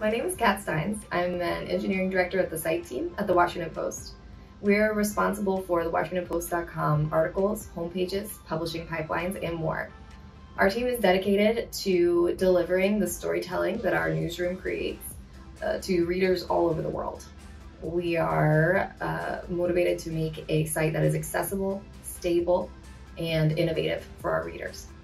My name is Kat Styons. I'm an engineering director at the site team at the Washington Post. We're responsible for the WashingtonPost.com articles, homepages, publishing pipelines, and more. Our team is dedicated to delivering the storytelling that our newsroom creates to readers all over the world. We are motivated to make a site that is accessible, stable, and innovative for our readers.